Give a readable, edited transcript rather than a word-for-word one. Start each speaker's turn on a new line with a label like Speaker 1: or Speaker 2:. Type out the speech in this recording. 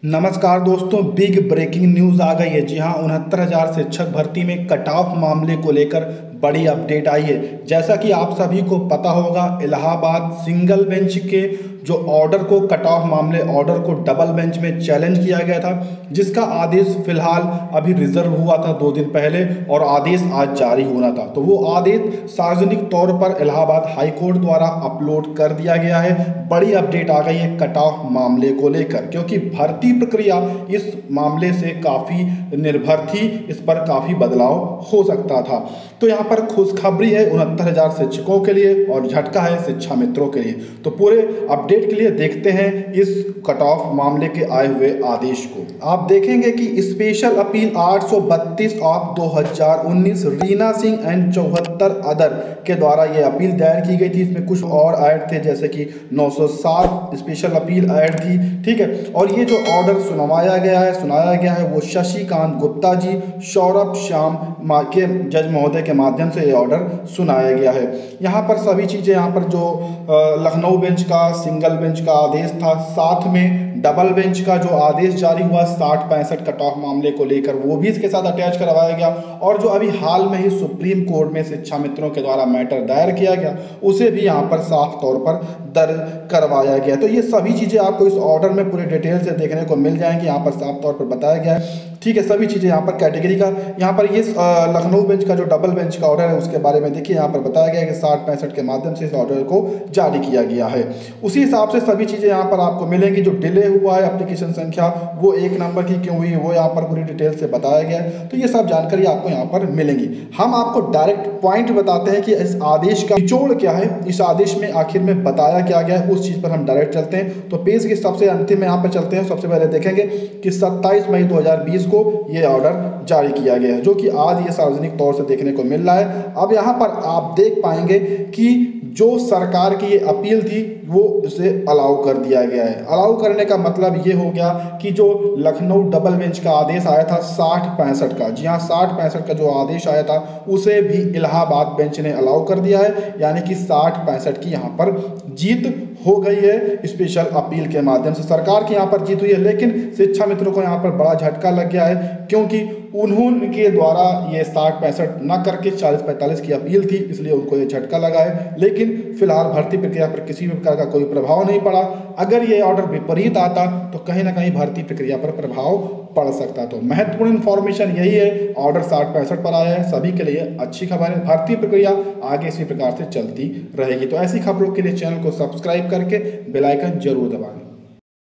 Speaker 1: नमस्कार दोस्तों, big breaking news आ गई है। जी हाँ, 69,000 शिक्षक भर्ती में कटऑफ मामले को लेकर बड़ी अपडेट आई है। जैसा कि आप सभी को पता होगा, इलाहाबाद सिंगल बेंच के जो ऑर्डर को, कटऑफ मामले ऑर्डर को डबल बेंच में चैलेंज किया गया था, जिसका आदेश फिलहाल अभी रिजर्व हुआ था 2 दिन पहले और आदेश आज जारी होना था। तो वो आदेश सार्वजनिक तौर पर इलाहाबाद हाई कोर्ट द्वारा अपलोड कर दिया गया है। बड़ी अपडेट आ गई है कटऑफ मामले को लेकर, क्योंकि भर्ती प्रक्रिया इस मामले से काफ़ी निर्भर थी, इस पर काफ़ी बदलाव हो सकता था। तो यहाँ पर खुशखबरी है 69,000 शिक्षकों के लिए और झटका है शिक्षा मित्रों के लिए। तो पूरे अपडेट के लिए देखते हैं इस कटऑफ मामले के आए हुए आदेश को। आप देखेंगे कि special appeal 832 of 2019 Reena Singh and 74 other के द्वारा ये अपील दायर की गई थी। इसमें कुछ और ऐड थे, जैसे कि 907 स्पेशल अपील ऐड थी, ठीक है। और ये जो ऑर्डर सुनाया गया है वो शशिकांत गुप्ता जी, सौरभ श्याम के जज महोदय के माध्यम से ये ऑर्डर सुनाया गया है। यहाँ पर सभी चीज़ें, यहाँ पर जो लखनऊ बेंच का सिंगल बेंच का आदेश था, साथ में डबल बेंच का जो आदेश जारी हुआ 60-65 कटऑफ मामले को लेकर, वो भी इसके साथ अटैच करवाया गया। और जो अभी हाल में ही सुप्रीम कोर्ट में शिक्षा मित्रों के द्वारा मैटर दायर किया गया, उसे भी यहाँ पर साफ तौर पर दर्ज करवाया गया। तो ये सभी चीज़ें आपको इस ऑर्डर में पूरे डिटेल से देखने को मिल जाएंगी। यहाँ पर साफ तौर पर बताया गया है, ठीक है। सभी चीज़ें यहाँ पर कैटेगरी का, यहाँ पर ये लखनऊ बेंच का जो डबल बेंच का ऑर्डर है उसके बारे में देखिए, यहाँ पर बताया गया है कि 60-65 के माध्यम से इस ऑर्डर को जारी किया गया है। उसी हिसाब से सभी चीज़ें यहाँ पर आपको मिलेंगी। जो डिले हुआ है एप्लीकेशन संख्या, वो 1 नंबर की क्यों हुई, वो यहाँ पर पूरी डिटेल से बताया गया है। तो ये सब जानकारी आपको यहाँ पर मिलेंगी। हम आपको डायरेक्ट पॉइंट बताते हैं कि इस आदेश का निचोड़ क्या है, इस आदेश में आखिर में बताया क्या गया है, उस चीज़ पर हम डायरेक्ट चलते हैं। तो पेज के सबसे अंतिम में यहाँ पर चलते हैं। सबसे पहले देखेंगे कि 27 मई 2020 को ये ऑर्डर जारी किया गया है, जो कि आज ये सार्वजनिक तौर से देखने को मिल रहा है। अब यहाँ पर आप देख पाएंगे कि जो सरकार की ये अपील थी वो उसे अलाउ कर दिया गया है। अलाउ करने का मतलब ये हो गया कि जो लखनऊ डबल बेंच का आदेश आया था 60-65 का, जी हाँ 60-65 का जो आदेश आया था, उसे भी इलाहाबाद बेंच ने अलाउ कर दिया है। यानी कि 60-65 की यहाँ पर जीत हो गई है स्पेशल अपील के माध्यम से। सरकार की यहाँ पर जीत हुई है, लेकिन शिक्षा मित्रों को यहाँ पर बड़ा झटका लग गया है, क्योंकि उन्होंने द्वारा ये 60-65 न करके 40-45 की अपील थी, इसलिए उनको ये झटका लगा है। लेकिन फिलहाल भर्ती प्रक्रिया पर किसी भी प्रकार का कोई प्रभाव नहीं पड़ा। अगर ये ऑर्डर विपरीत आता तो कहीं ना कहीं भर्ती प्रक्रिया पर प्रभाव पड़ सकता। तो महत्वपूर्ण इन्फॉर्मेशन यही है, ऑर्डर 60-65 पर आया है, सभी के लिए अच्छी खबर है। भर्ती प्रक्रिया आगे इसी प्रकार से चलती रहेगी। तो ऐसी खबरों के लिए चैनल को सब्सक्राइब करके बेल आइकन जरूर दबाएं।